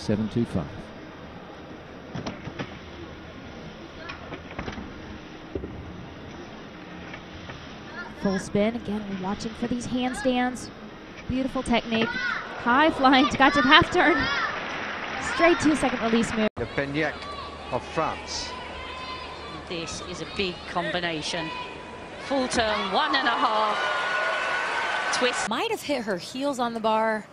7.25. Full spin. Again, we're watching for these handstands. Beautiful technique. High flying. Tkachev half turn. Straight 2-second release move. Le Peignec of France. This is a big combination. Full turn, 1.5. Twist. Might have hit her heels on the bar.